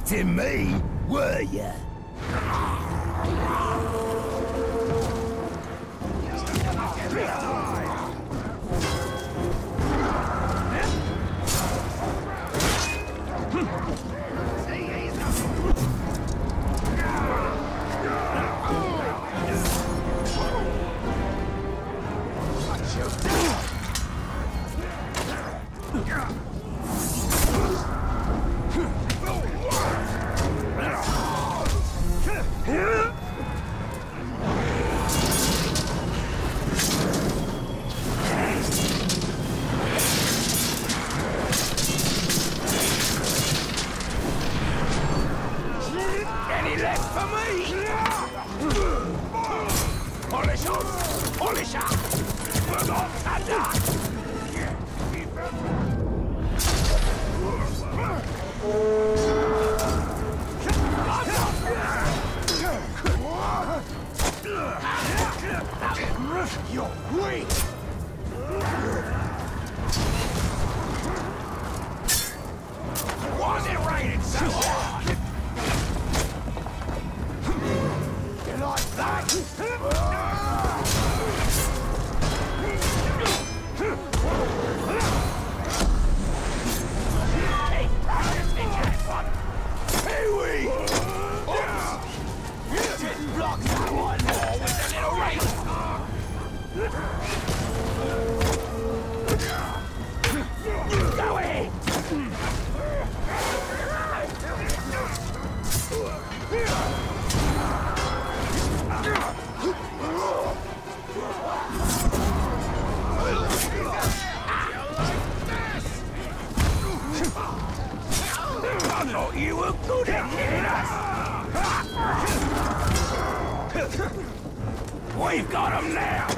expecting me, were ya? Any left for me? Polish on! Polish up! We're not thunder! You're weak! Why's it raining so hard? You like that? Pee-wee! Didn't block that one more with a little race! Go ahead! I thought you were good at hitting us! We've got him now!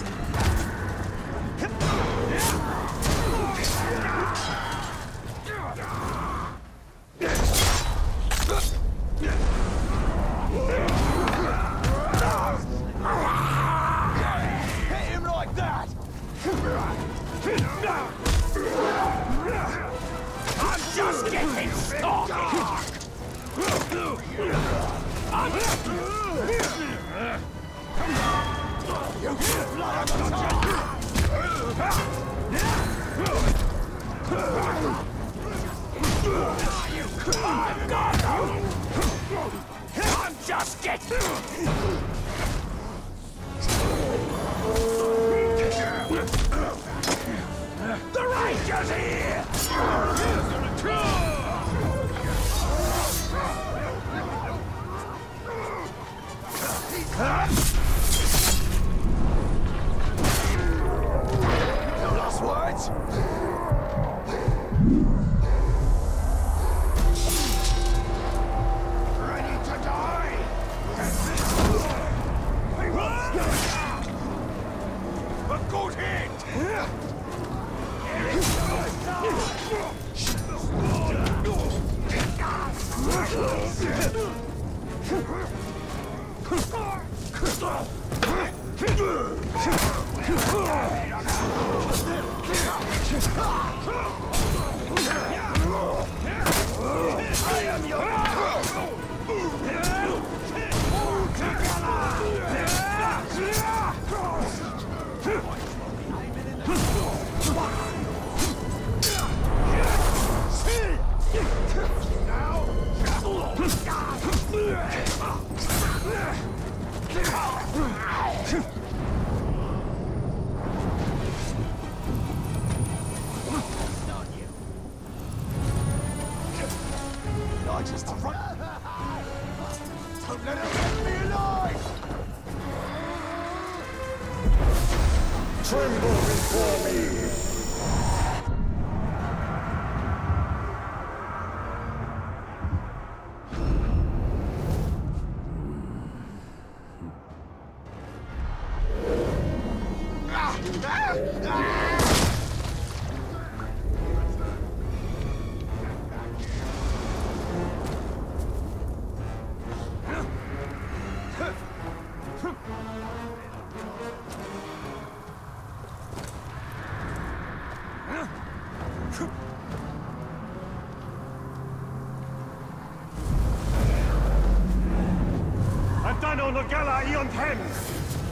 Hit him like that! I'm just getting started! You blood on I've got him! I'm just getting... The Ranger's here! No last words? Ready to die? A good hit! I am your just run. Don't let him get me alive! Tremble before me! Dano Nogala Ion Hem!